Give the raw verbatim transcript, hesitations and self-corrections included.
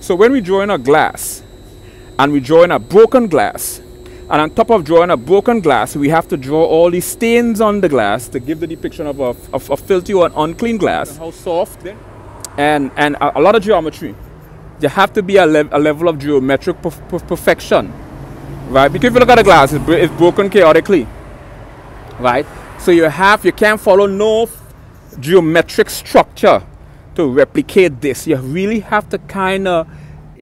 So when we draw in a glass, and we draw in a broken glass, and on top of drawing a broken glass, we have to draw all these stains on the glass to give the depiction of a, of a filthy or an unclean glass. How soft, then? And, and a, a lot of geometry. There have to be a, le a level of geometric perf perf perfection, right? Because if you look at the glass, it's, it's broken chaotically, right? So you have, you can't follow no geometric structure to replicate this. You really have to kind of